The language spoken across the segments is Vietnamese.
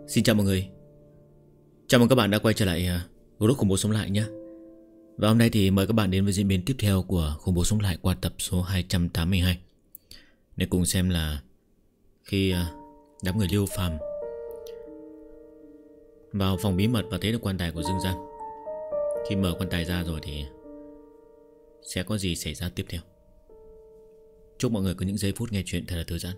Xin chào mọi người. Chào mừng các bạn đã quay trở lại group Khủng Bố Sống Lại nhé. Và hôm nay thì mời các bạn đến với diễn biến tiếp theo của Khủng Bố Sống Lại qua tập số 282. Để cùng xem là khi đám người Liêu Phàm vào phòng bí mật và thấy được quan tài của Dương Gian, khi mở quan tài ra rồi thì sẽ có gì xảy ra tiếp theo. Chúc mọi người có những giây phút nghe chuyện thật là thư giãn.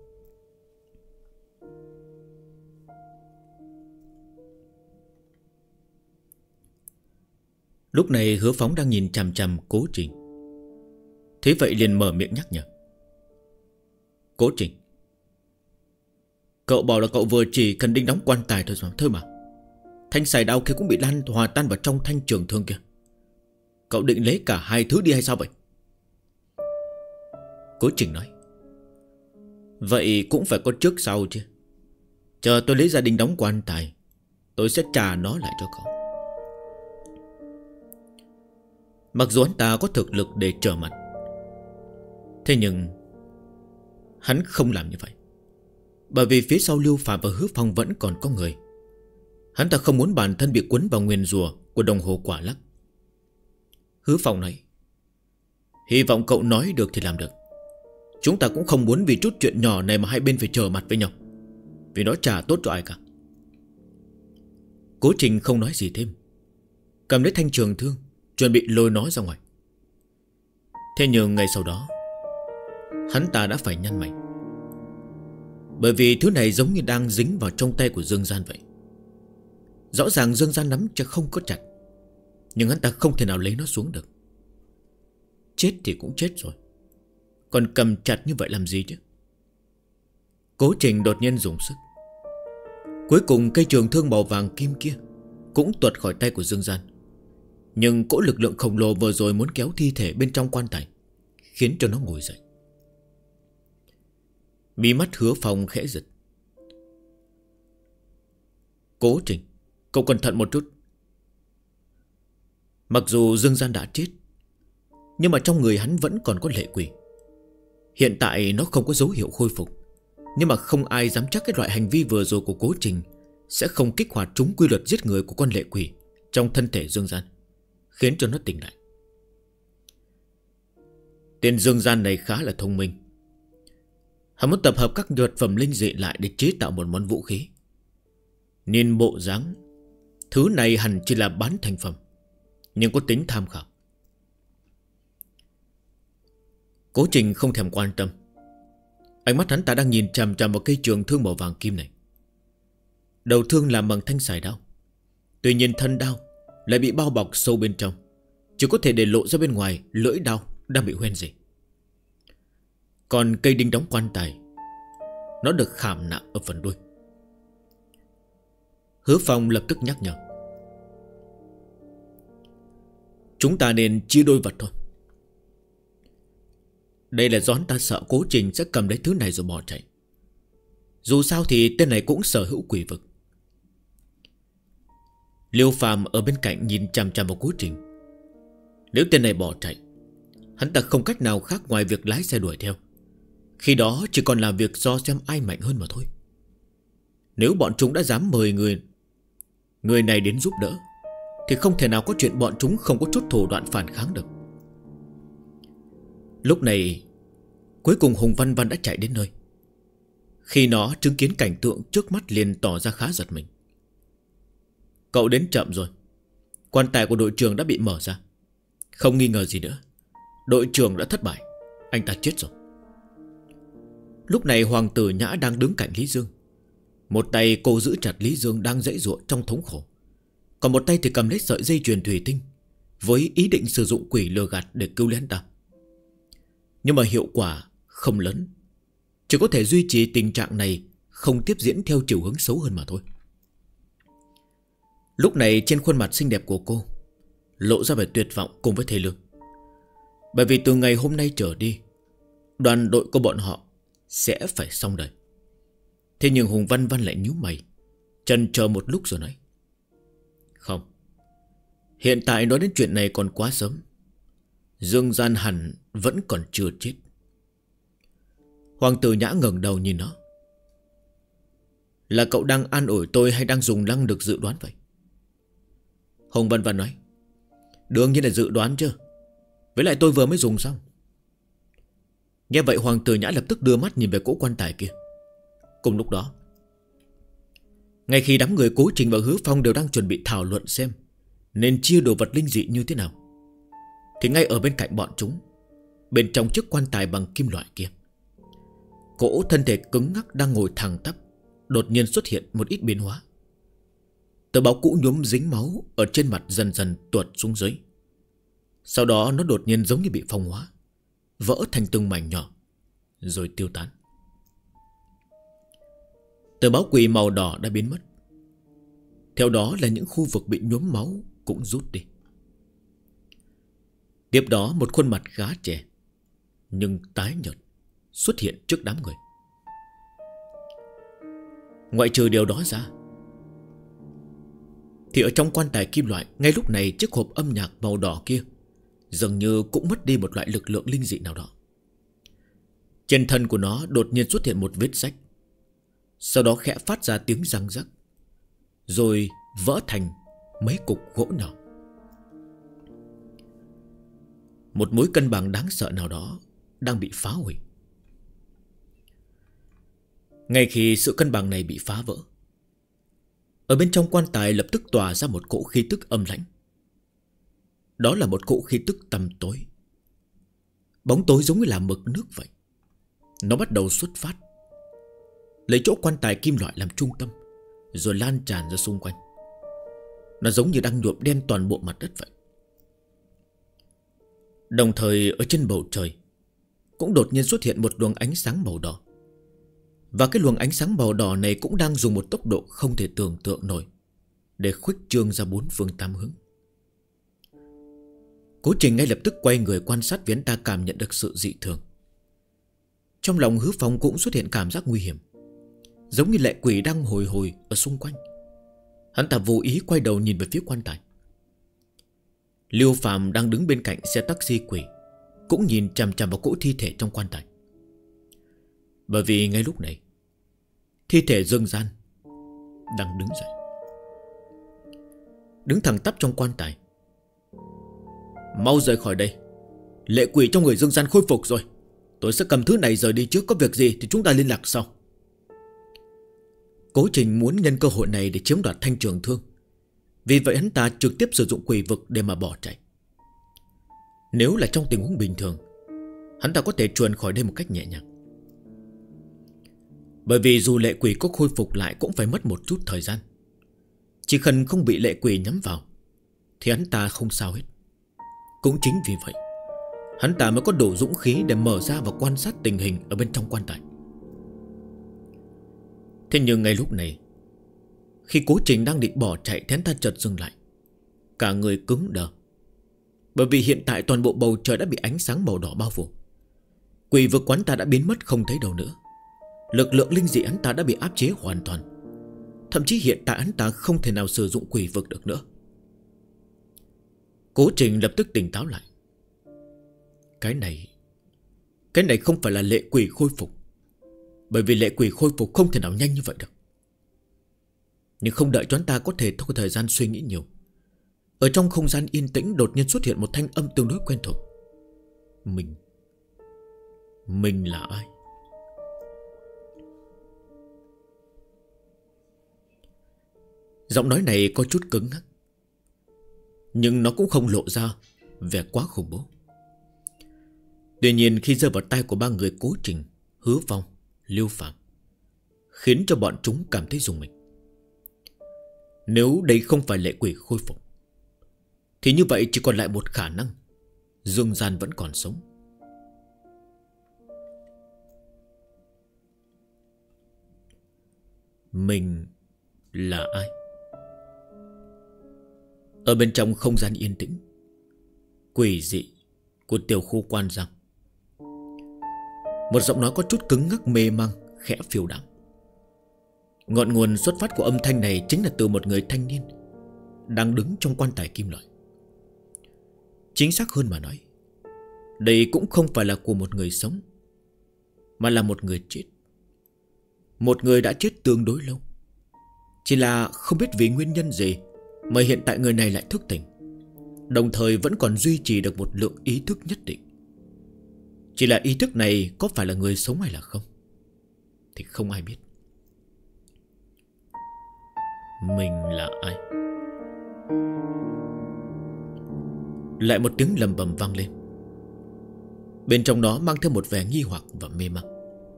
Lúc này Hứa Phóng đang nhìn chằm chằm Cố Trình. Thế vậy liền mở miệng nhắc nhở. Cố Trình, cậu bảo là cậu vừa chỉ cần đinh đóng quan tài thôi mà. Thanh xài đao kia cũng bị hòa tan vào trong thanh trường thương kia. Cậu định lấy cả hai thứ đi hay sao vậy? Cố Trình nói. Vậy cũng phải có trước sau chứ. Chờ tôi lấy ra đinh đóng quan tài, tôi sẽ trả nó lại cho cậu. Mặc dù hắn ta có thực lực để trở mặt, thế nhưng hắn không làm như vậy. Bởi vì phía sau Lưu Phàm và Hứa Phong vẫn còn có người. Hắn ta không muốn bản thân bị cuốn vào nguyền rủa của đồng hồ quả lắc. Hứa Phong nói. Hy vọng cậu nói được thì làm được. Chúng ta cũng không muốn vì chút chuyện nhỏ này mà hai bên phải trở mặt với nhau, vì nó chả tốt cho ai cả. Cố Trình không nói gì thêm, cầm lấy thanh trường thương, chuẩn bị lôi nó ra ngoài. Thế nhưng ngay sau đó, hắn ta đã phải nhăn mày. Bởi vì thứ này giống như đang dính vào trong tay của Dương Gian vậy. Rõ ràng Dương Gian nắm chắc không có chặt, nhưng hắn ta không thể nào lấy nó xuống được. Chết thì cũng chết rồi, còn cầm chặt như vậy làm gì chứ? Cố Trình đột nhiên dùng sức. Cuối cùng cây trường thương màu vàng kim kia cũng tuột khỏi tay của Dương Gian. Nhưng cỗ lực lượng khổng lồ vừa rồi muốn kéo thi thể bên trong quan tài, khiến cho nó ngồi dậy. Mí mắt Hứa Phong khẽ giật. Cố Trình, cậu cẩn thận một chút. Mặc dù Dương Gian đã chết, nhưng mà trong người hắn vẫn còn có lệ quỷ. Hiện tại nó không có dấu hiệu khôi phục, nhưng mà không ai dám chắc cái loại hành vi vừa rồi của Cố Trình sẽ không kích hoạt trúng quy luật giết người của con lệ quỷ trong thân thể Dương Gian, khiến cho nó tỉnh lại. Tên Dương Gian này khá là thông minh. Hắn muốn tập hợp các vật phẩm linh dị lại để chế tạo một món vũ khí. Nên bộ dáng thứ này hẳn chỉ là bán thành phẩm, nhưng có tính tham khảo. Cố Trình không thèm quan tâm. Ánh mắt hắn ta đang nhìn chằm chằm vào cây trường thương màu vàng kim này. Đầu thương làm bằng thanh xài đao, tuy nhiên thân đao lại bị bao bọc sâu bên trong, chỉ có thể để lộ ra bên ngoài lưỡi đao đang bị hoen rỉ. Còn cây đinh đóng quan tài, nó được khảm nạm ở phần đuôi. Hứa Phong lập tức nhắc nhở. Chúng ta nên chia đôi vật thôi. Đây là do hắn ta sợ Cố Trình sẽ cầm lấy thứ này rồi bỏ chạy. Dù sao thì tên này cũng sở hữu quỷ vực. Liêu Phàm ở bên cạnh nhìn chằm chằm vào Cố Trình. Nếu tên này bỏ chạy, hắn ta không cách nào khác ngoài việc lái xe đuổi theo. Khi đó chỉ còn là việc so xem ai mạnh hơn mà thôi. Nếu bọn chúng đã dám mời người này đến giúp đỡ, thì không thể nào có chuyện bọn chúng không có chút thủ đoạn phản kháng được. Lúc này cuối cùng Hùng Văn Văn đã chạy đến nơi. Khi nó chứng kiến cảnh tượng trước mắt liền tỏ ra khá giật mình. Cậu đến chậm rồi. Quan tài của đội trưởng đã bị mở ra. Không nghi ngờ gì nữa, đội trưởng đã thất bại. Anh ta chết rồi. Lúc này Hoàng tử Nhã đang đứng cạnh Lý Dương. Một tay cô giữ chặt Lý Dương đang giãy giụa trong thống khổ, còn một tay thì cầm lấy sợi dây chuyền thủy tinh, với ý định sử dụng quỷ lừa gạt để cứu lấy hắn ta. Nhưng mà hiệu quả không lớn, chỉ có thể duy trì tình trạng này không tiếp diễn theo chiều hướng xấu hơn mà thôi. Lúc này trên khuôn mặt xinh đẹp của cô lộ ra vẻ tuyệt vọng cùng với thê lương. Bởi vì từ ngày hôm nay trở đi, đoàn đội của bọn họ sẽ phải xong đời. Thế nhưng Hùng Văn Văn lại nhíu mày, chần chờ một lúc rồi nói. Không, hiện tại nói đến chuyện này còn quá sớm. Dương Gian hẳn vẫn còn chưa chết. Hoàng tử Nhã ngẩng đầu nhìn nó. Là cậu đang an ủi tôi hay đang dùng năng lực dự đoán vậy? Hồng Vân Vân nói. Đương nhiên là dự đoán chứ. Với lại tôi vừa mới dùng xong. Nghe vậy Hoàng Tử Nhã lập tức đưa mắt nhìn về cỗ quan tài kia. Cùng lúc đó, ngay khi đám người Cố Trình và Hứa Phong đều đang chuẩn bị thảo luận xem nên chia đồ vật linh dị như thế nào, thì ngay ở bên cạnh bọn chúng, bên trong chiếc quan tài bằng kim loại kia, cỗ thân thể cứng ngắc đang ngồi thẳng tắp đột nhiên xuất hiện một ít biến hóa. Tờ báo cũ nhuốm dính máu ở trên mặt dần dần tuột xuống dưới. Sau đó nó đột nhiên giống như bị phong hóa, vỡ thành từng mảnh nhỏ, rồi tiêu tán. Tờ báo quỷ màu đỏ đã biến mất. Theo đó là những khu vực bị nhuốm máu cũng rút đi. Tiếp đó một khuôn mặt khá trẻ nhưng tái nhợt xuất hiện trước đám người. Ngoại trừ điều đó ra, thì ở trong quan tài kim loại, ngay lúc này chiếc hộp âm nhạc màu đỏ kia dường như cũng mất đi một loại lực lượng linh dị nào đó. Trên thân của nó đột nhiên xuất hiện một vết rách, sau đó khẽ phát ra tiếng răng rắc, rồi vỡ thành mấy cục gỗ nhỏ. Một mối cân bằng đáng sợ nào đó đang bị phá hủy. Ngay khi sự cân bằng này bị phá vỡ, ở bên trong quan tài lập tức tỏa ra một cỗ khí tức âm lãnh. Đó là một cỗ khí tức tăm tối, bóng tối giống như là mực nước vậy. Nó bắt đầu xuất phát, lấy chỗ quan tài kim loại làm trung tâm, rồi lan tràn ra xung quanh. Nó giống như đang nhuộm đen toàn bộ mặt đất vậy. Đồng thời ở trên bầu trời cũng đột nhiên xuất hiện một luồng ánh sáng màu đỏ. Và cái luồng ánh sáng màu đỏ này cũng đang dùng một tốc độ không thể tưởng tượng nổi để khuếch trương ra bốn phương tám hướng. Cố Trình ngay lập tức quay người quan sát, vì hắn ta cảm nhận được sự dị thường. Trong lòng Hứa Phong cũng xuất hiện cảm giác nguy hiểm, giống như lệ quỷ đang hồi hồi ở xung quanh. Hắn ta vô ý quay đầu nhìn về phía quan tài. Liêu Phàm đang đứng bên cạnh xe taxi quỷ cũng nhìn chằm chằm vào cỗ thi thể trong quan tài. Bởi vì ngay lúc này thi thể Dương Gian đang đứng dậy, đứng thẳng tắp trong quan tài. Mau rời khỏi đây, lệ quỷ trong người Dương Gian khôi phục rồi. Tôi sẽ cầm thứ này rời đi trước, có việc gì thì chúng ta liên lạc sau. Cố Trình muốn nhân cơ hội này để chiếm đoạt Thanh Trường Thương. Vì vậy hắn ta trực tiếp sử dụng quỷ vực để mà bỏ chạy. Nếu là trong tình huống bình thường, hắn ta có thể chuồn khỏi đây một cách nhẹ nhàng. Bởi vì dù lệ quỷ có khôi phục lại cũng phải mất một chút thời gian. Chỉ cần không bị lệ quỷ nhắm vào thì hắn ta không sao hết. Cũng chính vì vậy hắn ta mới có đủ dũng khí để mở ra và quan sát tình hình ở bên trong quan tài. Thế nhưng ngay lúc này, khi Cố Trình đang định bỏ chạy thì hắn ta chợt dừng lại, cả người cứng đờ. Bởi vì hiện tại toàn bộ bầu trời đã bị ánh sáng màu đỏ bao phủ. Quỷ vực quán ta đã biến mất không thấy đâu nữa. Lực lượng linh dị hắn ta đã bị áp chế hoàn toàn. Thậm chí hiện tại hắn ta không thể nào sử dụng quỷ vực được nữa. Cố Trình lập tức tỉnh táo lại. Cái này không phải là lệ quỷ khôi phục. Bởi vì lệ quỷ khôi phục không thể nào nhanh như vậy được. Nhưng không đợi chúng ta có thể có thời gian suy nghĩ nhiều, ở trong không gian yên tĩnh đột nhiên xuất hiện một thanh âm tương đối quen thuộc. Mình là ai? Giọng nói này có chút cứng ngắc, nhưng nó cũng không lộ ra vẻ quá khủng bố. Tuy nhiên khi rơi vào tai của ba người Cố Trình, Hứa Phong, Liêu Phàm, khiến cho bọn chúng cảm thấy rùng mình. Nếu đây không phải lệ quỷ khôi phục thì như vậy chỉ còn lại một khả năng: Dương Gian vẫn còn sống. Mình là ai? Ở bên trong không gian yên tĩnh quỷ dị của tiểu khu Quan Giang, một giọng nói có chút cứng ngắc mê mang khẽ phiêu đãng. Ngọn nguồn xuất phát của âm thanh này chính là từ một người thanh niên đang đứng trong quan tài kim loại. Chính xác hơn mà nói, đây cũng không phải là của một người sống, mà là một người chết. Một người đã chết tương đối lâu, Chỉ là không biết vì nguyên nhân gì mà hiện tại người này lại thức tỉnh, đồng thời vẫn còn duy trì được một lượng ý thức nhất định. Chỉ là ý thức này có phải là người sống hay là không thì không ai biết. Mình là ai? Lại một tiếng lầm bầm vang lên. Bên trong đó mang theo một vẻ nghi hoặc và mê mang.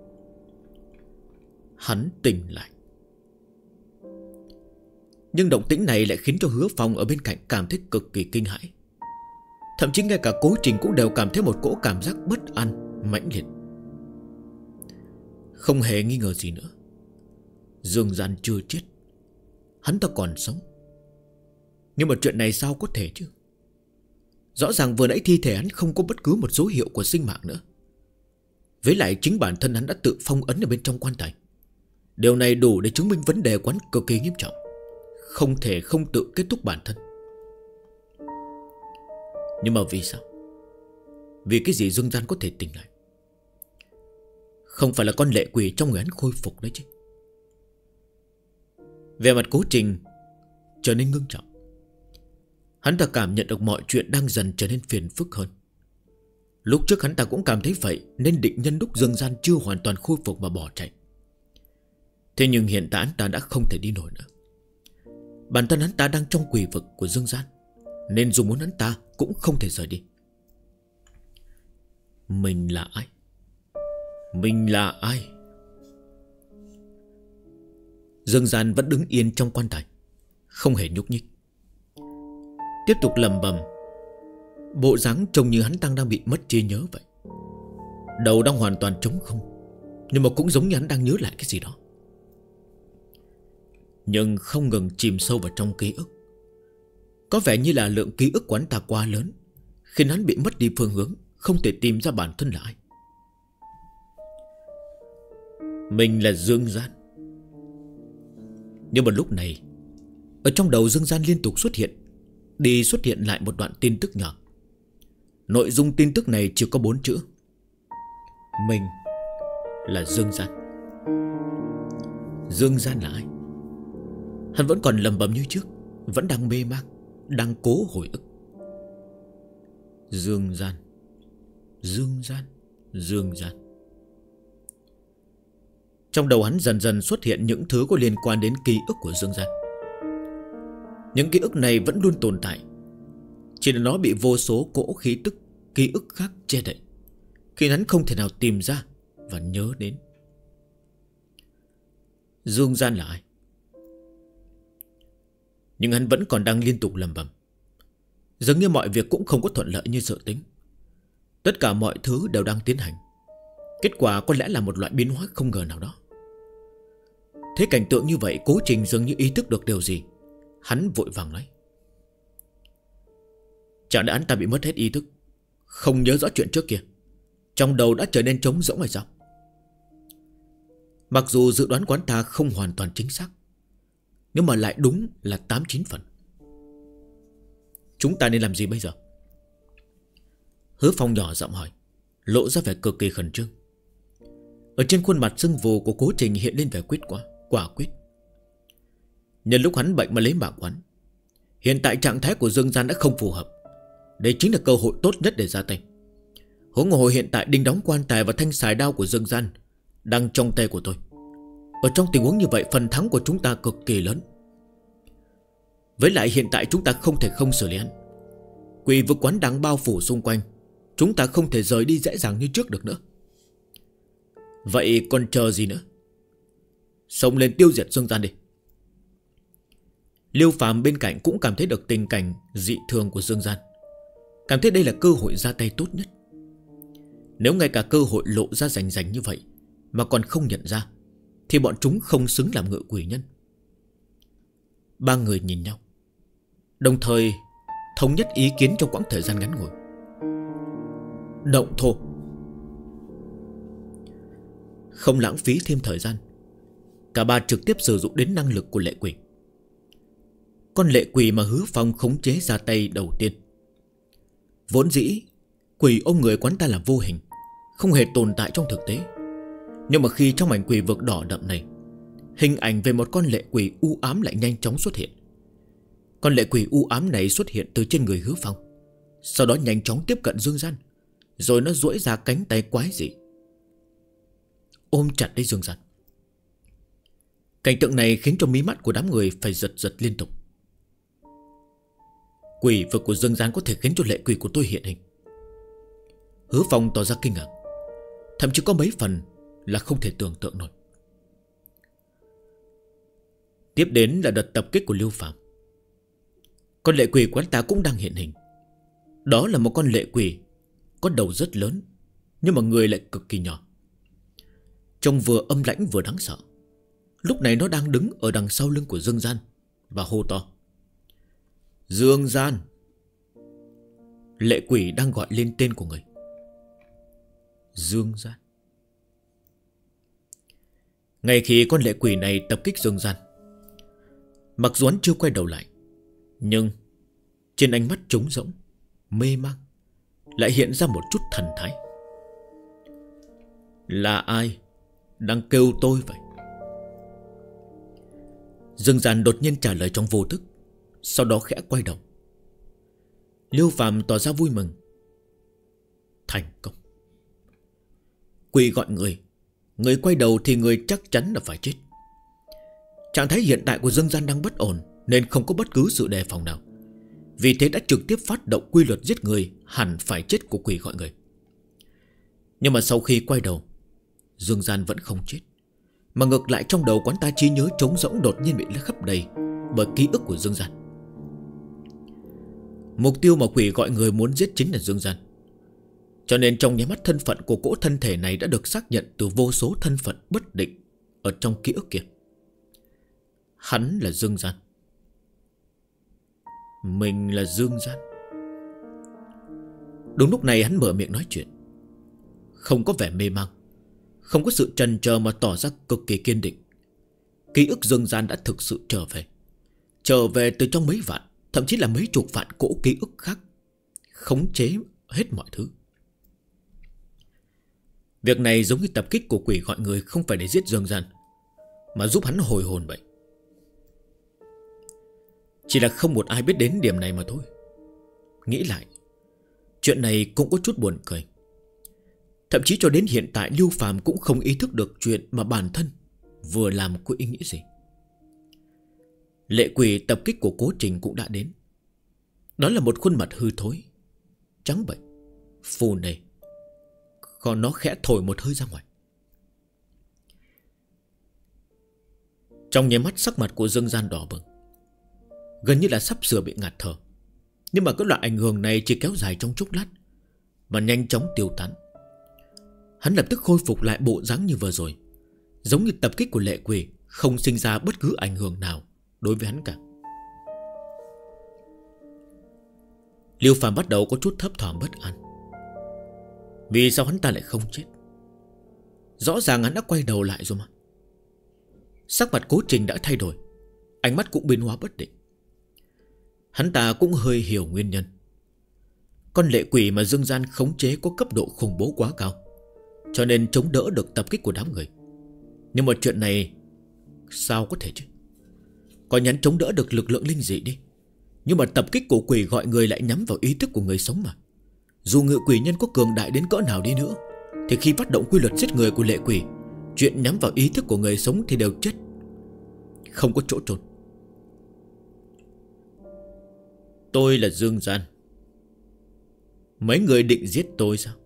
Hắn tỉnh lại. Nhưng động tĩnh này lại khiến cho Hứa Phong ở bên cạnh cảm thấy cực kỳ kinh hãi. Thậm chí ngay cả Cố Trình cũng đều cảm thấy một cỗ cảm giác bất an mãnh liệt. Không hề nghi ngờ gì nữa, Dương Gian chưa chết, hắn ta còn sống. Nhưng mà chuyện này sao có thể chứ? Rõ ràng vừa nãy thi thể hắn không có bất cứ một dấu hiệu của sinh mạng nữa. Với lại chính bản thân hắn đã tự phong ấn ở bên trong quan tài. Điều này đủ để chứng minh vấn đề của hắn cực kỳ nghiêm trọng, không thể không tự kết thúc bản thân. Nhưng mà vì sao? Vì cái gì Dương Gian có thể tỉnh lại? Không phải là con lệ quỷ trong người hắn khôi phục đấy chứ? Về mặt Cố Trình trở nên ngưng trọng. Hắn ta cảm nhận được mọi chuyện đang dần trở nên phiền phức hơn. Lúc trước hắn ta cũng cảm thấy vậy, nên định nhân lúc Dương Gian chưa hoàn toàn khôi phục mà bỏ chạy. Thế nhưng hiện tại hắn ta đã không thể đi nổi nữa. Bản thân hắn ta đang trong quỷ vực của Dương Gian, nên dù muốn hắn ta cũng không thể rời đi. Mình là ai? Mình là ai? Dương Gian vẫn đứng yên trong quan tài, không hề nhúc nhích, tiếp tục lẩm bẩm. Bộ dáng trông như hắn đang bị mất trí nhớ vậy. Đầu đang hoàn toàn trống không, nhưng mà cũng giống như hắn đang nhớ lại cái gì đó, nhưng không ngừng chìm sâu vào trong ký ức. Có vẻ như là lượng ký ức của hắn ta quá lớn, khiến hắn bị mất đi phương hướng, không thể tìm ra bản thân là ai. Mình là Dương Gian. Nhưng mà lúc này, ở trong đầu Dương Gian liên tục xuất hiện lại một đoạn tin tức nhỏ. Nội dung tin tức này chỉ có 4 chữ: mình là Dương Gian. Dương Gian là ai? Hắn vẫn còn lầm bầm như trước, vẫn đang mê mang, đang cố hồi ức. Dương Gian, Dương Gian, Dương Gian. Trong đầu hắn dần dần xuất hiện những thứ có liên quan đến ký ức của Dương Gian. Những ký ức này vẫn luôn tồn tại, chỉ là nó bị vô số cỗ khí tức ký ức khác che đậy, khiến hắn không thể nào tìm ra và nhớ đến. Dương Gian là ai? Nhưng hắn vẫn còn đang liên tục lầm bầm. Dường như mọi việc cũng không có thuận lợi như dự tính. Tất cả mọi thứ đều đang tiến hành, kết quả có lẽ là một loại biến hóa không ngờ nào đó. Thế cảnh tượng như vậy, Cố Trình dường như ý thức được điều gì. Hắn vội vàng nói: chẳng lẽ hắn ta bị mất hết ý thức, không nhớ rõ chuyện trước kia, trong đầu đã trở nên trống rỗng hay sao? Mặc dù dự đoán của hắn ta không hoàn toàn chính xác, nhưng mà lại đúng là 8-9 phần. Chúng ta nên làm gì bây giờ? Hứa Phong nhỏ giọng hỏi, lộ ra vẻ cực kỳ khẩn trương. Ở trên khuôn mặt sưng vù của Cố Trình hiện lên vẻ quả quyết. Nhân lúc hắn bệnh mà lấy mạng quán, hiện tại trạng thái của Dương Gian đã không phù hợp. Đây chính là cơ hội tốt nhất để ra tay. Huống hồ hiện tại đinh đóng quan tài và thanh xài đao của Dương Gian đang trong tay của tôi. Ở trong tình huống như vậy, phần thắng của chúng ta cực kỳ lớn. Với lại hiện tại chúng ta không thể không xử lý hắn. Quỷ vực quán đang bao phủ xung quanh, chúng ta không thể rời đi dễ dàng như trước được nữa. Vậy còn chờ gì nữa? Xông lên tiêu diệt Dương Gian đi. Liêu Phàm bên cạnh cũng cảm thấy được tình cảnh dị thường của Dương Gian, cảm thấy đây là cơ hội ra tay tốt nhất. Nếu ngay cả cơ hội lộ ra rành rành như vậy mà còn không nhận ra, thì bọn chúng không xứng làm ngự quỷ nhân. Ba người nhìn nhau, đồng thời thống nhất ý kiến trong quãng thời gian ngắn ngủi. Động thổ. Không lãng phí thêm thời gian, cả ba trực tiếp sử dụng đến năng lực của lệ quỷ. Con lệ quỷ mà Hứa Phong khống chế ra tay đầu tiên. Vốn dĩ quỷ ôm người quán ta là vô hình, không hề tồn tại trong thực tế. Nhưng mà khi trong mảnh quỷ vực đỏ đậm này, hình ảnh về một con lệ quỷ u ám lại nhanh chóng xuất hiện. Con lệ quỷ u ám này xuất hiện từ trên người Hứa Phong, sau đó nhanh chóng tiếp cận Dương Gian, rồi nó duỗi ra cánh tay quái dị ôm chặt lấy Dương Gian. Cảnh tượng này khiến cho mí mắt của đám người phải giật giật liên tục. Quỷ vực của Dương Gian có thể khiến cho lệ quỷ của tôi hiện hình. Hứa Phong tỏ ra kinh ngạc, thậm chí có mấy phần là không thể tưởng tượng nổi. Tiếp đến là đợt tập kích của Lưu Phàm. Con lệ quỷ của anh ta cũng đang hiện hình. Đó là một con lệ quỷ có đầu rất lớn, nhưng mà người lại cực kỳ nhỏ, trông vừa âm lãnh vừa đáng sợ. Lúc này nó đang đứng ở đằng sau lưng của Dương Gian và hô to: Dương Gian! Lệ quỷ đang gọi lên tên của người. Dương Gian. Ngay khi con lệ quỷ này tập kích Dương Gian, mặc dù hắn chưa quay đầu lại, nhưng trên ánh mắt trống rỗng, mê mang, lại hiện ra một chút thần thái. Là ai đang kêu tôi vậy? Dương Gian đột nhiên trả lời trong vô thức, sau đó khẽ quay đầu. Lưu Phàm tỏ ra vui mừng. Thành công. Quỷ gọi người, người quay đầu thì người chắc chắn là phải chết. Trạng thái hiện tại của Dương Gian đang bất ổn, nên không có bất cứ sự đề phòng nào. Vì thế đã trực tiếp phát động quy luật giết người hẳn phải chết của quỷ gọi người. Nhưng mà sau khi quay đầu, Dương Gian vẫn không chết, mà ngược lại trong đầu quán ta trí nhớ trống rỗng đột nhiên bị lấp đầy bởi ký ức của Dương Gian. Mục tiêu mà quỷ gọi người muốn giết chính là Dương Gian. Cho nên trong nháy mắt thân phận của cỗ thân thể này đã được xác nhận từ vô số thân phận bất định ở trong ký ức kia. Hắn là Dương Gian. Mình là Dương Gian. Đúng lúc này hắn mở miệng nói chuyện, không có vẻ mê mang, không có sự chần chờ mà tỏ ra cực kỳ kiên định. Ký ức Dương Gian đã thực sự trở về từ trong mấy vạn, thậm chí là mấy chục vạn cỗ ký ức khác, khống chế hết mọi thứ. Việc này giống như tập kích của quỷ gọi người không phải để giết Dương Gian, mà giúp hắn hồi hồn vậy. Chỉ là không một ai biết đến điểm này mà thôi. Nghĩ lại, chuyện này cũng có chút buồn cười. Thậm chí cho đến hiện tại Lưu Phàm cũng không ý thức được chuyện mà bản thân vừa làm có ý nghĩa gì. Lệ quỷ tập kích của Cố Trình cũng đã đến. Đó là một khuôn mặt hư thối, trắng bệch, phù nề. Còn nó khẽ thổi một hơi ra ngoài. Trong nháy mắt sắc mặt của Dương Gian đỏ bừng, gần như là sắp sửa bị ngạt thở. Nhưng mà cái loại ảnh hưởng này chỉ kéo dài trong chốc lát và nhanh chóng tiêu tán. Hắn lập tức khôi phục lại bộ dáng như vừa rồi, giống như tập kích của lệ quỷ không sinh ra bất cứ ảnh hưởng nào đối với hắn cả. Lưu Phàm bắt đầu có chút thấp thỏm bất an. Vì sao hắn ta lại không chết? Rõ ràng hắn đã quay đầu lại rồi mà. Sắc mặt Cố Trình đã thay đổi, ánh mắt cũng biến hóa bất định. Hắn ta cũng hơi hiểu nguyên nhân. Con lệ quỷ mà Dương Gian khống chế có cấp độ khủng bố quá cao, cho nên chống đỡ được tập kích của đám người. Nhưng mà chuyện này sao có thể chứ? Có nhắn chống đỡ được lực lượng linh dị đi, nhưng mà tập kích của quỷ gọi người lại nhắm vào ý thức của người sống mà. Dù ngự quỷ nhân có cường đại đến cỡ nào đi nữa, thì khi phát động quy luật giết người của lệ quỷ, chuyện nhắm vào ý thức của người sống thì đều chết, không có chỗ trốn. Tôi là Dương Gian. Mấy người định giết tôi sao?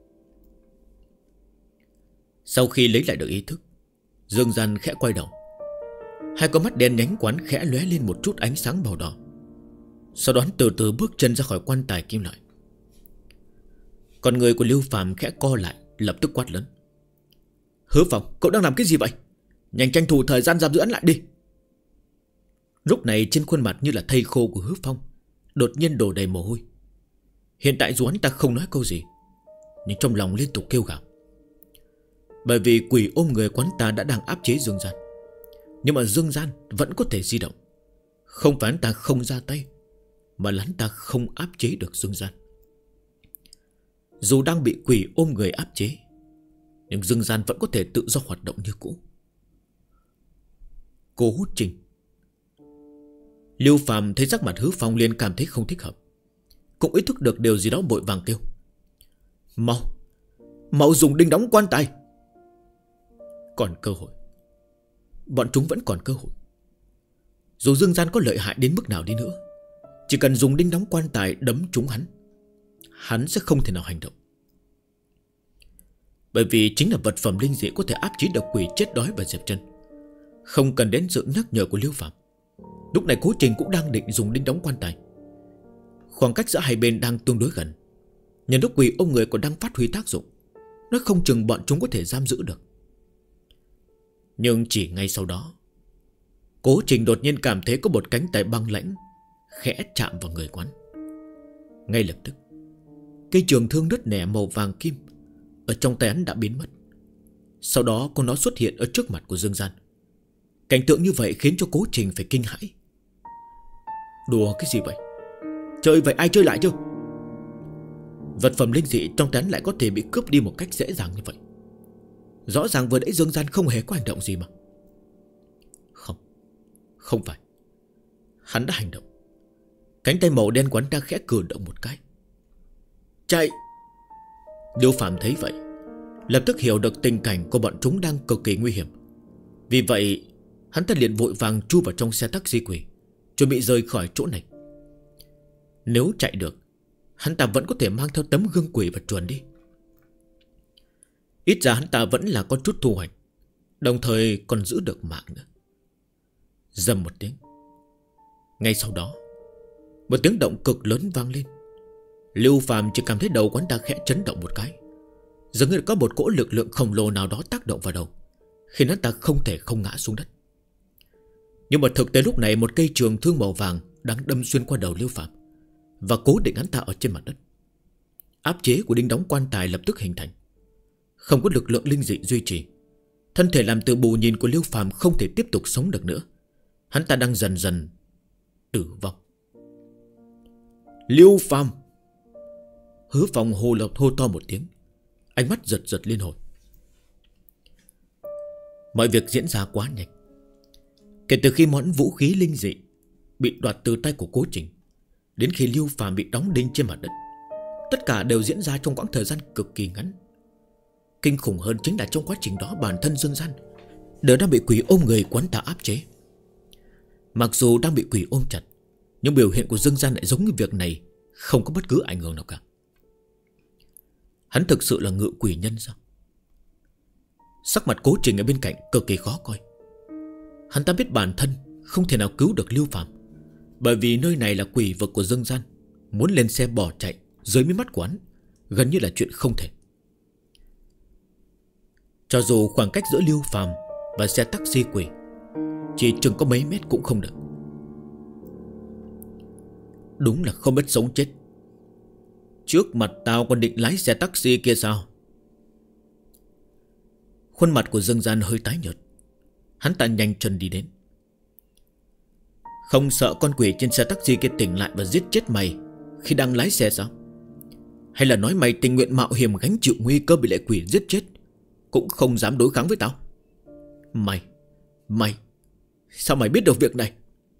Sau khi lấy lại được ý thức, Dương Gian khẽ quay đầu. Hai con mắt đen nhánh quán khẽ lóe lên một chút ánh sáng màu đỏ. Sau đó từ từ bước chân ra khỏi quan tài kim loại. Còn người của Lưu Phàm khẽ co lại, lập tức quát lớn: Hứa Phong, cậu đang làm cái gì vậy? Nhanh tranh thủ thời gian giam giữ hắn lại đi. Lúc này trên khuôn mặt như là thây khô của Hứa Phong đột nhiên đổ đầy mồ hôi. Hiện tại dù hắn ta không nói câu gì, nhưng trong lòng liên tục kêu gào. Bởi vì quỷ ôm người quán ta đã đang áp chế Dương Gian, nhưng mà Dương Gian vẫn có thể di động. Không phải hắn ta không ra tay, mà là hắn ta không áp chế được Dương Gian. Dù đang bị quỷ ôm người áp chế, nhưng Dương Gian vẫn có thể tự do hoạt động như cũ. Cố Trình. Lưu Phàm thấy sắc mặt Hứa Phong liền cảm thấy không thích hợp, cũng ý thức được điều gì đó, vội vàng kêu: Mau, mau dùng đinh đóng quan tài. Còn cơ hội. Bọn chúng vẫn còn cơ hội. Dù Dương Gian có lợi hại đến mức nào đi nữa, chỉ cần dùng đinh đóng quan tài đấm trúng hắn sẽ không thể nào hành động. Bởi vì chính là vật phẩm linh dị có thể áp chế độc quỷ chết đói và Diệp Chân, không cần đến sự nhắc nhở của Lưu Phàm. Lúc này Cố Trình cũng đang định dùng đinh đóng quan tài. Khoảng cách giữa hai bên đang tương đối gần, nhân lúc quỷ ôm người còn đang phát huy tác dụng, nó không chừng bọn chúng có thể giam giữ được. Nhưng chỉ ngay sau đó, Cố Trình đột nhiên cảm thấy có một cánh tay băng lãnh khẽ chạm vào người quán. Ngay lập tức, cây trường thương nứt nẻ màu vàng kim ở trong tay hắn đã biến mất. Sau đó con nó xuất hiện ở trước mặt của Dương Gian. Cảnh tượng như vậy khiến cho Cố Trình phải kinh hãi. Đùa cái gì vậy? Chơi vậy ai chơi lại chứ? Vật phẩm linh dị trong tay hắn lại có thể bị cướp đi một cách dễ dàng như vậy. Rõ ràng vừa nãy Dương Gian không hề có hành động gì mà. Không phải. Hắn đã hành động. Cánh tay màu đen của hắn đang khẽ cử động một cái. Chạy! Lưu Phàm thấy vậy, lập tức hiểu được tình cảnh của bọn chúng đang cực kỳ nguy hiểm. Vì vậy hắn ta liền vội vàng chui vào trong xe taxi quỷ, chuẩn bị rời khỏi chỗ này. Nếu chạy được, hắn ta vẫn có thể mang theo tấm gương quỷ và chuồn đi. Ít ra hắn ta vẫn là có chút thu hoạch, đồng thời còn giữ được mạng nữa. Rầm một tiếng. Ngay sau đó, một tiếng động cực lớn vang lên. Lưu Phàm chỉ cảm thấy đầu quán ta khẽ chấn động một cái, dường như có một cỗ lực lượng khổng lồ nào đó tác động vào đầu, khiến hắn ta không thể không ngã xuống đất. Nhưng mà thực tế lúc này một cây trường thương màu vàng đang đâm xuyên qua đầu Lưu Phàm và cố định hắn ta ở trên mặt đất. Áp chế của đinh đóng quan tài lập tức hình thành. Không có lực lượng linh dị duy trì, thân thể làm từ bù nhìn của Lưu Phàm không thể tiếp tục sống được nữa. Hắn ta đang dần dần tử vong. Lưu Phàm! Hứa Phong hô to một tiếng, ánh mắt giật giật liên hồi. Mọi việc diễn ra quá nhanh. Kể từ khi món vũ khí linh dị bị đoạt từ tay của Cố Trình, đến khi Lưu Phàm bị đóng đinh trên mặt đất, tất cả đều diễn ra trong quãng thời gian cực kỳ ngắn. Kinh khủng hơn chính là trong quá trình đó bản thân Dương Gian đều đang bị quỷ ôm người quán ta áp chế. Mặc dù đang bị quỷ ôm chặt, nhưng biểu hiện của Dương Gian lại giống như việc này không có bất cứ ảnh hưởng nào cả. Hắn thực sự là ngự quỷ nhân sao? Sắc mặt Cố Trình ở bên cạnh cực kỳ khó coi. Hắn ta biết bản thân không thể nào cứu được Lưu Phàm, bởi vì nơi này là quỷ vực của Dương Gian. Muốn lên xe bỏ chạy dưới mí mắt của hắn gần như là chuyện không thể. Cho dù khoảng cách giữa Lưu Phàm và xe taxi quỷ chỉ chừng có mấy mét cũng không được. Đúng là không biết sống chết. Trước mặt tao còn định lái xe taxi kia sao? Khuôn mặt của Dương Gian hơi tái nhợt. Hắn ta nhanh chân đi đến. Không sợ con quỷ trên xe taxi kia tỉnh lại và giết chết mày khi đang lái xe sao? Hay là nói mày tình nguyện mạo hiểm gánh chịu nguy cơ bị lệ quỷ giết chết cũng không dám đối kháng với tao? Mày sao mày biết được việc này?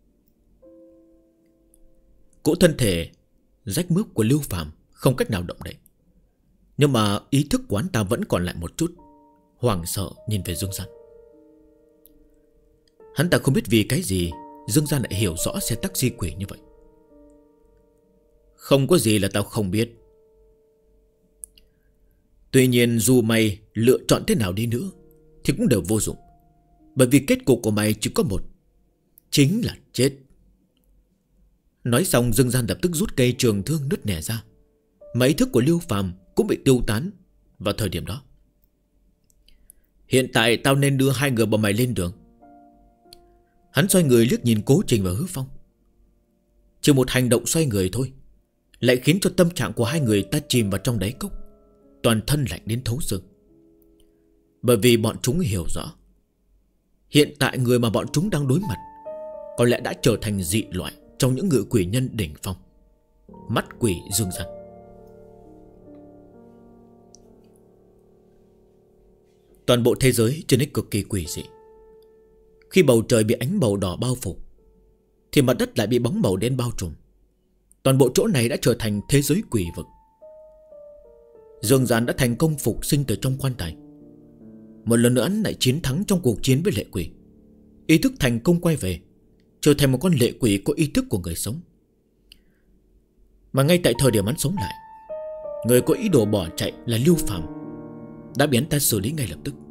Cỗ thân thể rách mướp của Lưu Phàm không cách nào động đậy, nhưng mà ý thức của hắn ta vẫn còn lại một chút hoảng sợ nhìn về Dương Gian. Hắn ta không biết vì cái gì Dương Gian lại hiểu rõ xe taxi quỷ như vậy. Không có gì là tao không biết. Tuy nhiên dù mày lựa chọn thế nào đi nữa thì cũng đều vô dụng, bởi vì kết cục của mày chỉ có một, chính là chết. Nói xong Dương Gian lập tức rút cây trường thương nứt nẻ ra, mà ý thức của Lưu Phàm cũng bị tiêu tán vào thời điểm đó. Hiện tại tao nên đưa hai người bọn mày lên đường. Hắn xoay người liếc nhìn Cố Trình và Hứa Phong. Chỉ một hành động xoay người thôi lại khiến cho tâm trạng của hai người ta chìm vào trong đáy cốc, toàn thân lạnh đến thấu xương. Bởi vì bọn chúng hiểu rõ, hiện tại người mà bọn chúng đang đối mặt có lẽ đã trở thành dị loại trong những ngự quỷ nhân đỉnh phong. Mắt quỷ Dương Gian. Toàn bộ thế giới trở nên cực kỳ quỷ dị. Khi bầu trời bị ánh màu đỏ bao phủ thì mặt đất lại bị bóng màu đen bao trùm. Toàn bộ chỗ này đã trở thành thế giới quỷ vực. Dương Gian đã thành công phục sinh từ trong quan tài. Một lần nữa anh lại chiến thắng trong cuộc chiến với lệ quỷ. Ý thức thành công quay về, trở thành một con lệ quỷ có ý thức của người sống. Mà ngay tại thời điểm hắn sống lại, người có ý đồ bỏ chạy là Lưu Phàm đã bị hắn ta xử lý ngay lập tức.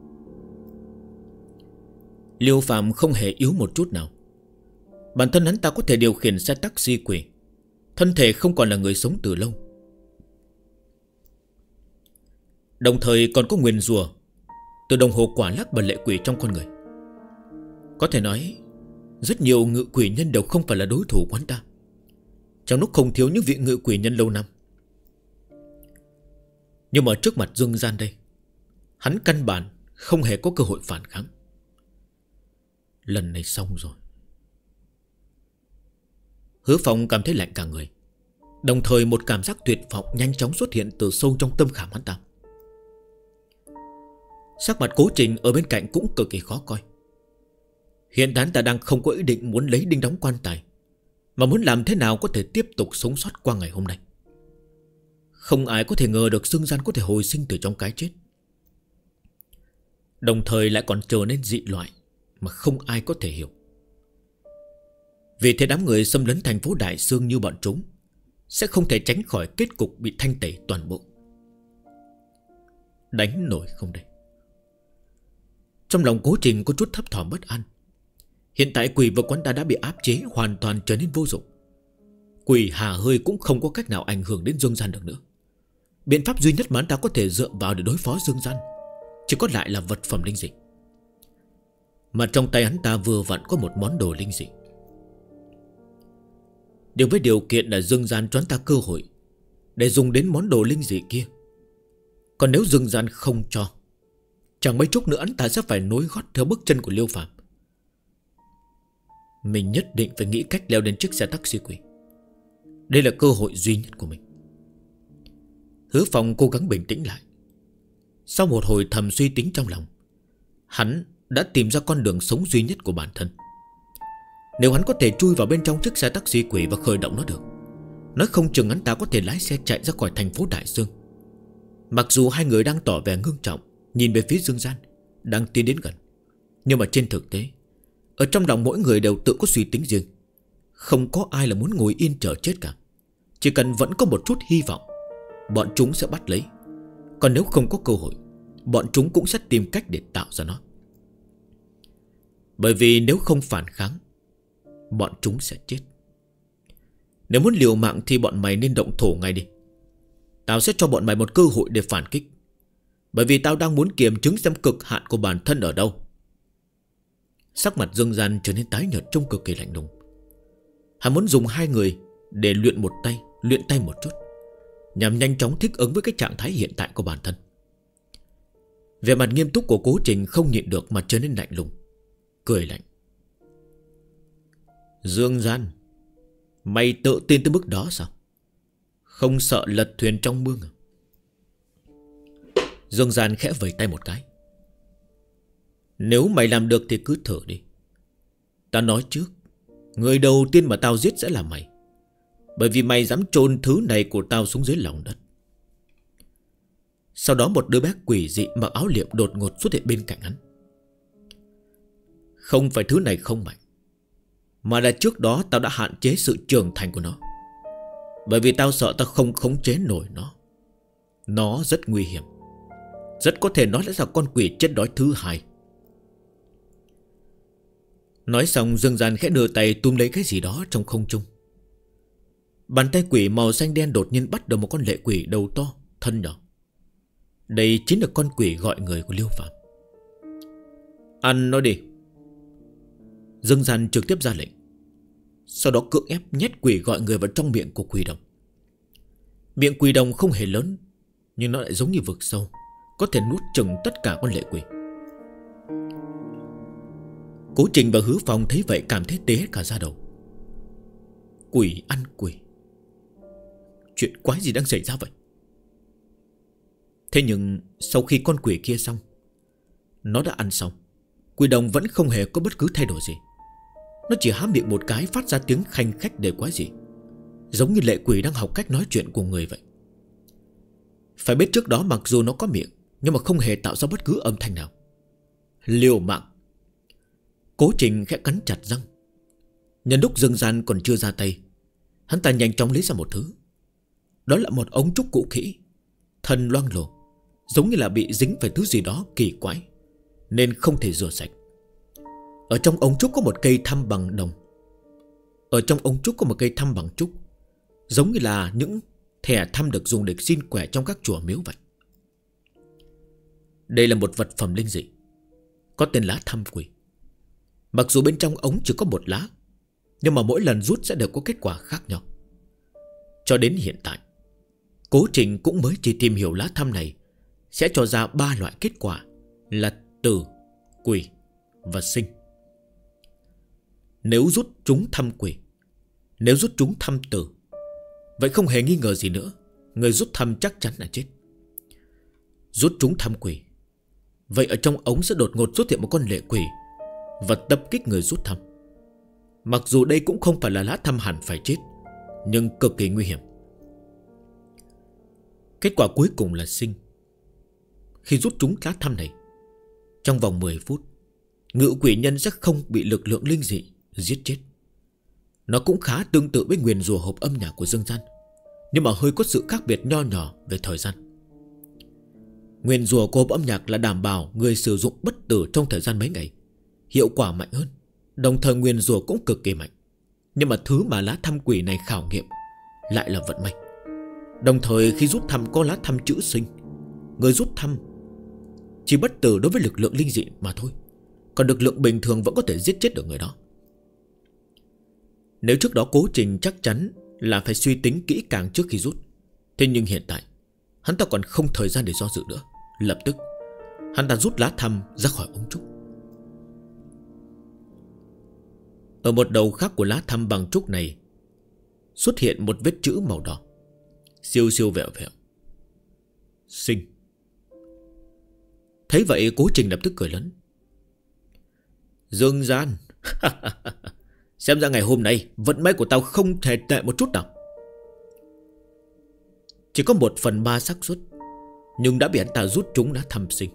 Lưu Phàm không hề yếu một chút nào. Bản thân hắn ta có thể điều khiển xe taxi quỷ, thân thể không còn là người sống từ lâu. Đồng thời còn có nguyền rủa từ đồng hồ quả lắc và lệ quỷ trong con người. Có thể nói rất nhiều ngự quỷ nhân đều không phải là đối thủ của hắn ta. Trong lúc không thiếu những vị ngự quỷ nhân lâu năm. Nhưng mà trước mặt Dương Gian đây, hắn căn bản không hề có cơ hội phản kháng. Lần này xong rồi. Hứa Phong cảm thấy lạnh cả người. Đồng thời một cảm giác tuyệt vọng nhanh chóng xuất hiện từ sâu trong tâm khảm hắn ta. Sắc mặt Cố Trình ở bên cạnh cũng cực kỳ khó coi. Hiện tại ta đang không có ý định muốn lấy đinh đóng quan tài, mà muốn làm thế nào có thể tiếp tục sống sót qua ngày hôm nay. Không ai có thể ngờ được Dương Gian có thể hồi sinh từ trong cái chết, đồng thời lại còn trở nên dị loại mà không ai có thể hiểu. Vì thế đám người xâm lấn thành phố Đại Sương như bọn chúng sẽ không thể tránh khỏi kết cục bị thanh tẩy toàn bộ. Đánh nổi không đây? Trong lòng Cố Trình có chút thấp thỏm bất an. Hiện tại quỷ vực quán ta đã bị áp chế, hoàn toàn trở nên vô dụng. Quỷ hà hơi cũng không có cách nào ảnh hưởng đến Dương Gian được nữa. Biện pháp duy nhất mà anh ta có thể dựa vào để đối phó Dương Gian chỉ có lại là vật phẩm linh dị. Mà trong tay hắn ta vừa vặn có một món đồ linh dị. Nhưng với điều kiện là Dương Gian cho hắn ta cơ hội để dùng đến món đồ linh dị kia. Còn nếu Dương Gian không cho, chẳng mấy chốc nữa hắn ta sẽ phải nối gót theo bước chân của Liêu Phàm. Mình nhất định phải nghĩ cách leo đến chiếc xe taxi quỷ. Đây là cơ hội duy nhất của mình. Hứa Phong cố gắng bình tĩnh lại. Sau một hồi thầm suy tính trong lòng, hắn đã tìm ra con đường sống duy nhất của bản thân. Nếu hắn có thể chui vào bên trong chiếc xe taxi quỷ và khởi động nó được, nói không chừng hắn ta có thể lái xe chạy ra khỏi thành phố Đại Sương. Mặc dù hai người đang tỏ vẻ ngưng trọng nhìn về phía Dương Gian đang tiến đến gần, nhưng mà trên thực tế ở trong lòng mỗi người đều tự có suy tính riêng. Không có ai là muốn ngồi yên chờ chết cả. Chỉ cần vẫn có một chút hy vọng, bọn chúng sẽ bắt lấy. Còn nếu không có cơ hội, bọn chúng cũng sẽ tìm cách để tạo ra nó. Bởi vì nếu không phản kháng, bọn chúng sẽ chết. Nếu muốn liều mạng thì bọn mày nên động thổ ngay đi. Tao sẽ cho bọn mày một cơ hội để phản kích. Bởi vì tao đang muốn kiểm chứng xem cực hạn của bản thân ở đâu. Sắc mặt Dương Gian trở nên tái nhợt trông cực kỳ lạnh lùng. Hắn muốn dùng hai người để luyện tay một chút, nhằm nhanh chóng thích ứng với cái trạng thái hiện tại của bản thân. Vẻ mặt nghiêm túc của Cố Trình không nhịn được mà trở nên lạnh lùng, cười lạnh. Dương Gian, mày tự tin tới mức đó sao? Không sợ lật thuyền trong mương à? Dương Gian khẽ vẩy tay một cái. Nếu mày làm được thì cứ thử đi. Ta nói trước, người đầu tiên mà tao giết sẽ là mày. Bởi vì mày dám chôn thứ này của tao xuống dưới lòng đất. Sau đó một đứa bé quỷ dị mặc áo liệm đột ngột xuất hiện bên cạnh hắn. Không phải thứ này không mạnh, mà là trước đó tao đã hạn chế sự trưởng thành của nó. Bởi vì tao sợ tao không khống chế nổi nó. Nó rất nguy hiểm. Rất có thể nó sẽ là con quỷ chết đói thứ hai. Nói xong Dương Gian khẽ đưa tay túm lấy cái gì đó trong không trung. Bàn tay quỷ màu xanh đen đột nhiên bắt đầu một con lệ quỷ đầu to, thân nhỏ. Đây chính là con quỷ gọi người của Liêu Phàm. Ăn nó đi. Dương Gian trực tiếp ra lệnh. Sau đó cưỡng ép nhét quỷ gọi người vào trong miệng của quỷ đồng. Miệng quỷ đồng không hề lớn, nhưng nó lại giống như vực sâu, có thể nuốt chửng tất cả con lệ quỷ. Cố Trình và Hứa Phong thấy vậy cảm thấy tê hết cả da đầu. Quỷ ăn quỷ. Chuyện quái gì đang xảy ra vậy? Thế nhưng sau khi con quỷ kia xong, nó đã ăn xong, Quỷ đồng vẫn không hề có bất cứ thay đổi gì. Nó chỉ há miệng một cái, phát ra tiếng khanh khách đầy quái dị, giống như lệ quỷ đang học cách nói chuyện cùng người vậy. Phải biết trước đó mặc dù nó có miệng, nhưng mà không hề tạo ra bất cứ âm thanh nào. Liều mạng. Cố Trình khẽ cắn chặt răng. Nhân lúc Dương Gian còn chưa ra tay, hắn ta nhanh chóng lấy ra một thứ. Đó là một ống trúc cũ kỹ, thân loang lổ, giống như là bị dính phải thứ gì đó kỳ quái, nên không thể rửa sạch. Ở trong ống trúc có một cây thăm bằng đồng. Ở trong ống trúc có một cây thăm bằng trúc, giống như là những thẻ thăm được dùng để xin quẻ trong các chùa miếu vậy. Đây là một vật phẩm linh dị, có tên lá thăm quỷ. Mặc dù bên trong ống chỉ có một lá, nhưng mà mỗi lần rút sẽ đều có kết quả khác nhau. Cho đến hiện tại, Cố Trình cũng mới chỉ tìm hiểu lá thăm này sẽ cho ra 3 loại kết quả là tử, quỷ và sinh. Nếu rút chúng thăm quỷ, nếu rút chúng thăm tử, vậy không hề nghi ngờ gì nữa, người rút thăm chắc chắn là chết. Rút chúng thăm quỷ, vậy ở trong ống sẽ đột ngột xuất hiện một con lệ quỷ và tập kích người rút thăm. Mặc dù đây cũng không phải là lá thăm hẳn phải chết, nhưng cực kỳ nguy hiểm. Kết quả cuối cùng là sinh. Khi rút chúng lá thăm này, trong vòng 10 phút, ngự quỷ nhân sẽ không bị lực lượng linh dị giết chết. Nó cũng khá tương tự với nguyền rủa hộp âm nhạc của Dương Gian, nhưng mà hơi có sự khác biệt nho nhỏ về thời gian. Nguyền rủa của hộp âm nhạc là đảm bảo người sử dụng bất tử trong thời gian mấy ngày, hiệu quả mạnh hơn. Đồng thời nguyền rủa cũng cực kỳ mạnh. Nhưng mà thứ mà lá thăm quỷ này khảo nghiệm lại là vận may. Đồng thời khi rút thăm có lá thăm chữ sinh, người rút thăm chỉ bất tử đối với lực lượng linh dị mà thôi, còn lực lượng bình thường vẫn có thể giết chết được người đó. Nếu trước đó Cố Trình chắc chắn là phải suy tính kỹ càng trước khi rút, thế nhưng hiện tại hắn ta còn không thời gian để do dự nữa. Lập tức hắn ta rút lá thăm ra khỏi ống trúc. Ở một đầu khác của lá thăm bằng trúc này xuất hiện một vết chữ màu đỏ, siêu siêu vẹo vẹo. Sinh. Thấy vậy Cố Trình lập tức cười lớn. Dương Gian. Xem ra ngày hôm nay vận may của tao không thể tệ một chút nào. Chỉ có 1/3 xác suất, nhưng đã bị hắn ta rút chúng đã thăm sinh.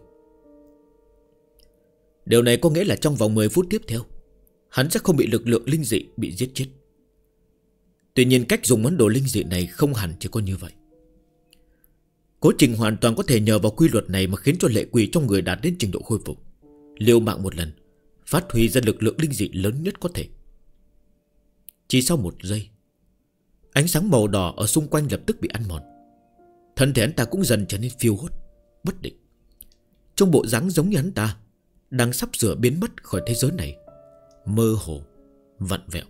Điều này có nghĩa là trong vòng 10 phút tiếp theo, hắn sẽ không bị lực lượng linh dị bị giết chết. Tuy nhiên cách dùng món đồ linh dị này không hẳn chỉ có như vậy. Cố Trình hoàn toàn có thể nhờ vào quy luật này mà khiến cho lệ quỷ trong người đạt đến trình độ khôi phục, liều mạng một lần, phát huy ra lực lượng linh dị lớn nhất có thể. Chỉ sau 1 giây, ánh sáng màu đỏ ở xung quanh lập tức bị ăn mòn. Thân thể hắn ta cũng dần trở nên phiêu hốt, bất định, trong bộ dáng giống như hắn ta đang sắp sửa biến mất khỏi thế giới này, mơ hồ, vặn vẹo.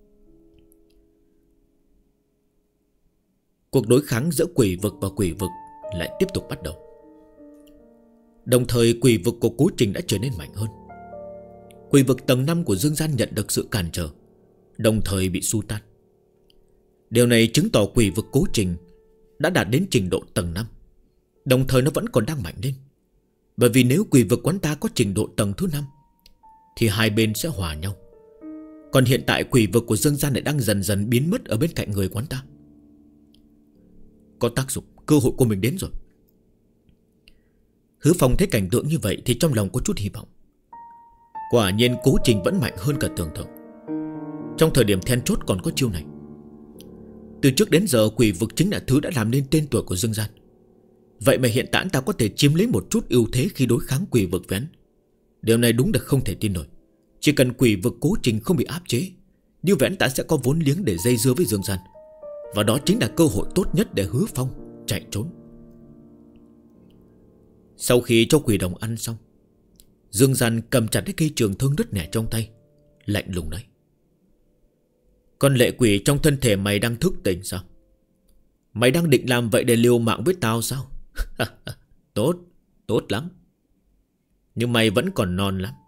Cuộc đối kháng giữa quỷ vực và quỷ vực lại tiếp tục bắt đầu. Đồng thời quỷ vực của Cố Trình đã trở nên mạnh hơn. Quỷ vực tầng 5 của Dương Gian nhận được sự cản trở, đồng thời bị xu tan. Điều này chứng tỏ quỷ vực Cố Trình đã đạt đến trình độ tầng 5, đồng thời nó vẫn còn đang mạnh lên. Bởi vì nếu quỷ vực quán ta có trình độ tầng thứ 5 thì hai bên sẽ hòa nhau. Còn hiện tại quỷ vực của Dương Gian lại đang dần dần biến mất ở bên cạnh người quán ta. Có tác dụng, cơ hội của mình đến rồi. Hứa Phong thấy cảnh tượng như vậy thì trong lòng có chút hy vọng. Quả nhiên Cố Trình vẫn mạnh hơn cả tưởng tượng. Trong thời điểm then chốt còn có chiêu này. Từ trước đến giờ quỷ vực chính là thứ đã làm nên tên tuổi của Dương Gian. Vậy mà hiện tại ta có thể chiếm lấy một chút ưu thế khi đối kháng quỷ vực với hắn. Điều này đúng là không thể tin nổi. Chỉ cần quỷ vực Cố Trình không bị áp chế, như vậy ta sẽ có vốn liếng để dây dưa với Dương Gian. Và đó chính là cơ hội tốt nhất để Hứa Phong chạy trốn. Sau khi cho quỷ đồng ăn xong, Dương Gian cầm chặt cái cây trường thương đứt nẻ trong tay, lạnh lùng nói: Con lệ quỷ trong thân thể mày đang thức tỉnh sao? Mày đang định làm vậy để liều mạng với tao sao? Tốt, tốt lắm. Nhưng mày vẫn còn non lắm.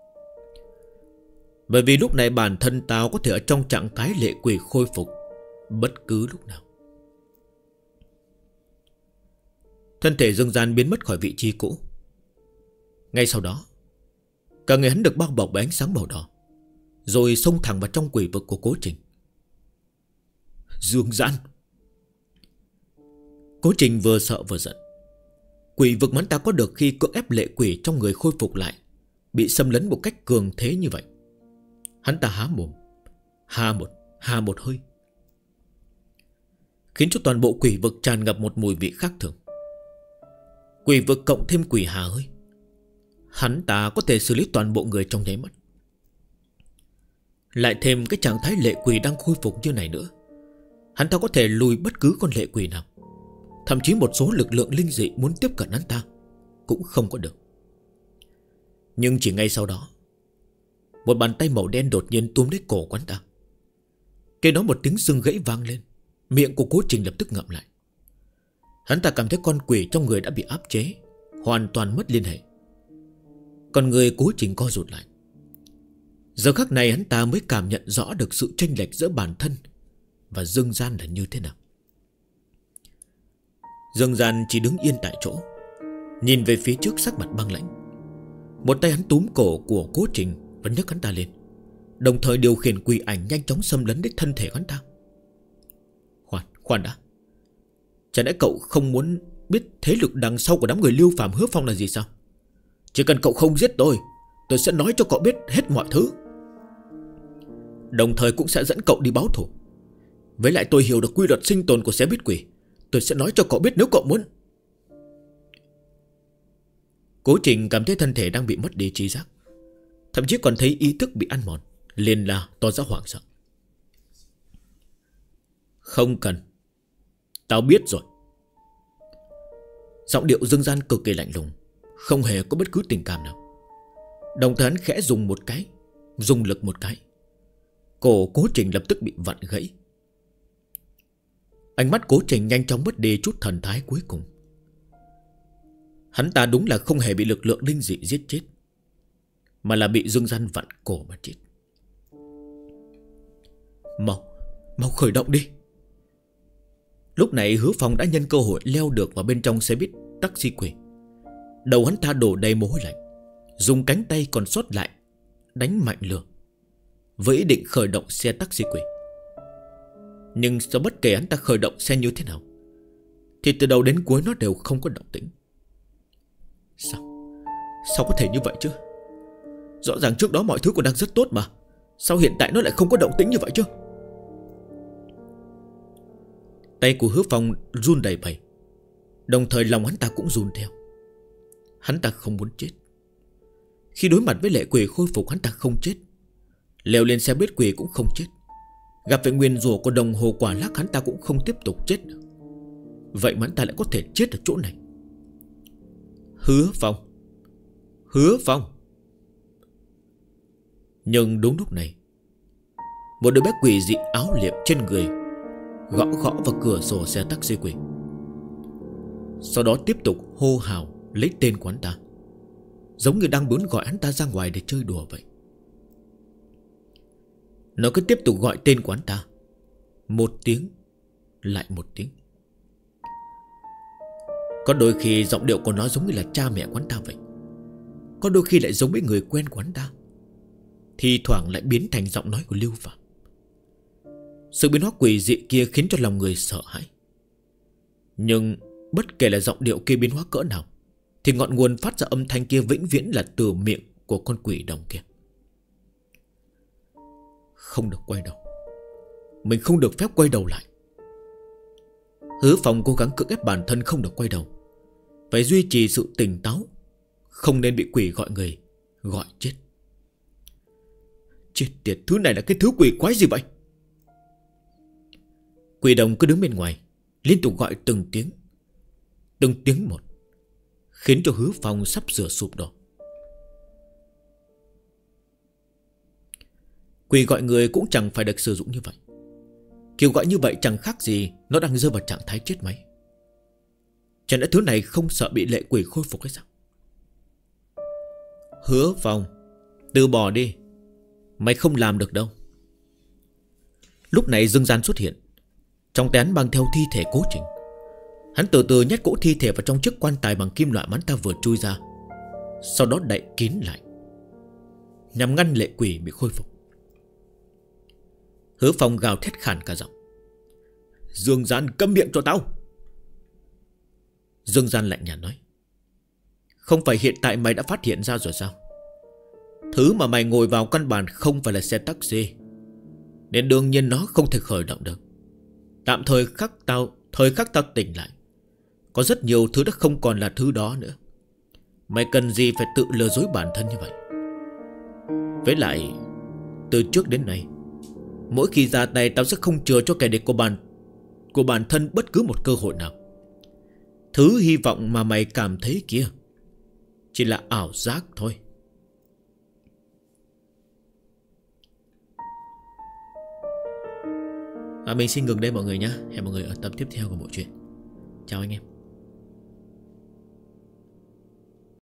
Bởi vì lúc này bản thân tao có thể ở trong trạng thái lệ quỷ khôi phục bất cứ lúc nào. Thân thể Dương Gian biến mất khỏi vị trí cũ. Ngay sau đó, Cả người hắn được bao bọc bởi ánh sáng màu đỏ, rồi xông thẳng vào trong quỷ vực của Cố Trình. Dương gian! Cố Trình vừa sợ vừa giận. Quỷ vực mà hắn ta có được khi cưỡng ép lệ quỷ trong người khôi phục lại bị xâm lấn một cách cường thế như vậy. Hắn ta há mồm, ha một hơi, khiến cho toàn bộ quỷ vực tràn ngập một mùi vị khác thường. Quỷ vực cộng thêm quỷ hà hơi, hắn ta có thể xử lý toàn bộ người trong nháy mắt. Lại thêm cái trạng thái lệ quỷ đang khôi phục như này nữa, hắn ta có thể lùi bất cứ con lệ quỷ nào. Thậm chí một số lực lượng linh dị muốn tiếp cận hắn ta cũng không có được. Nhưng chỉ ngay sau đó, một bàn tay màu đen đột nhiên túm lấy cổ của hắn ta. Cái đó một tiếng xương gãy vang lên. Miệng của Cố Trình lập tức ngậm lại. Hắn ta cảm thấy con quỷ trong người đã bị áp chế, hoàn toàn mất liên hệ. Còn người Cố Trình co rụt lại. Giờ khắc này hắn ta mới cảm nhận rõ được sự chênh lệch giữa bản thân và dương gian là như thế nào. Dương gian chỉ đứng yên tại chỗ, nhìn về phía trước sắc mặt băng lãnh. Một tay hắn túm cổ của Cố Trình và nhấc hắn ta lên, đồng thời điều khiển quỷ ảnh nhanh chóng xâm lấn đến thân thể hắn ta. Khoan đã, chẳng lẽ cậu không muốn biết thế lực đằng sau của đám người Lưu Phàm Hứa Phong là gì sao? Chỉ cần cậu không giết tôi sẽ nói cho cậu biết hết mọi thứ. Đồng thời cũng sẽ dẫn cậu đi báo thù. Với lại tôi hiểu được quy luật sinh tồn của xé biết quỷ. Tôi sẽ nói cho cậu biết nếu cậu muốn. Cố Trình cảm thấy thân thể đang bị mất đi trí giác, thậm chí còn thấy ý thức bị ăn mòn, liền là tỏ ra hoảng sợ. Không cần, tao biết rồi. Giọng điệu dương gian cực kỳ lạnh lùng, không hề có bất cứ tình cảm nào. Đồng thời hắn khẽ dùng lực một cái, cổ Cố Trình lập tức bị vặn gãy. Ánh mắt Cố Trình nhanh chóng mất đi chút thần thái cuối cùng. Hắn ta đúng là không hề bị lực lượng linh dị giết chết, mà là bị dương gian vặn cổ mà chết. Mau khởi động đi. Lúc này Hứa Phong đã nhân cơ hội leo được vào bên trong xe buýt taxi quỷ. Đầu hắn ta đổ đầy mồ hôi lạnh, dùng cánh tay còn sót lại đánh mạnh lửa, với ý định khởi động xe taxi quỷ. Nhưng do bất kể hắn ta khởi động xe như thế nào, thì từ đầu đến cuối nó đều không có động tĩnh. Sao có thể như vậy chứ? Rõ ràng trước đó mọi thứ còn đang rất tốt mà. Sao hiện tại nó lại không có động tĩnh như vậy chứ? Tay của Hứa Phong run đầy bẩy, đồng thời lòng hắn ta cũng run theo. Hắn ta không muốn chết. Khi đối mặt với lệ quỷ khôi phục, hắn ta không chết. Leo lên xe buýt quỷ cũng không chết. Gặp phải nguyền rủa của đồng hồ quả lắc, hắn ta cũng không tiếp tục chết được. Vậy mà hắn ta lại có thể chết ở chỗ này. Hứa Phong. Nhưng đúng lúc này, một đôi bé quỷ dị áo liệm trên người gõ vào cửa sổ xe taxi quỷ. Sau đó tiếp tục hô hào lấy tên của hắn ta, giống như đang muốn gọi hắn ta ra ngoài để chơi đùa vậy. Nó cứ tiếp tục gọi tên của hắn ta, một tiếng lại một tiếng. Có đôi khi giọng điệu của nó giống như là cha mẹ của hắn ta vậy, có đôi khi lại giống với người quen của hắn ta, thì thoảng lại biến thành giọng nói của Lưu Phàm. Sự biến hóa quỷ dị kia khiến cho lòng người sợ hãi. Nhưng bất kể là giọng điệu kia biến hóa cỡ nào, thì ngọn nguồn phát ra âm thanh kia vĩnh viễn là từ miệng của con quỷ đồng kia. Không được quay đầu, mình không được phép quay đầu lại. Hứa Phong cố gắng cưỡng ép bản thân không được quay đầu, phải duy trì sự tỉnh táo, không nên bị quỷ gọi người, gọi chết. Chết tiệt, thứ này là cái thứ quỷ quái gì vậy? Quỷ đồng cứ đứng bên ngoài, liên tục gọi từng tiếng một, khiến cho Hứa Phong sắp sửa sụp đổ. Quỷ gọi người cũng chẳng phải được sử dụng như vậy. Kiểu gọi như vậy chẳng khác gì nó đang rơi vào trạng thái chết máy. Chẳng lẽ thứ này không sợ bị lệ quỷ khôi phục hay sao? Hứa Phong, từ bỏ đi, mày không làm được đâu. Lúc này Dương Gian xuất hiện, trong tay hắn mang theo thi thể Cố Trình. Hắn từ từ nhét cỗ thi thể vào trong chiếc quan tài bằng kim loại mà hắn ta vừa chui ra, sau đó đậy kín lại. nhằm ngăn lệ quỷ bị khôi phục. Hứa Phong gào thét khàn cả giọng: Dương Gian, câm miệng cho tao. Dương Gian lạnh nhạt nói: Không phải hiện tại mày đã phát hiện ra rồi sao? Thứ mà mày ngồi vào căn bản không phải là xe taxi, nên đương nhiên nó không thể khởi động được. Tạm thời thời khắc tao tỉnh lại, có rất nhiều thứ đã không còn là thứ đó nữa. Mày cần gì phải tự lừa dối bản thân như vậy? Với lại, từ trước đến nay, mỗi khi ra tay tao sẽ không chừa cho kẻ địch của bản thân bất cứ một cơ hội nào. Thứ hy vọng mà mày cảm thấy kia chỉ là ảo giác thôi. Mình xin ngừng đây mọi người nhé. Hẹn mọi người ở tập tiếp theo của bộ truyện. Chào anh em.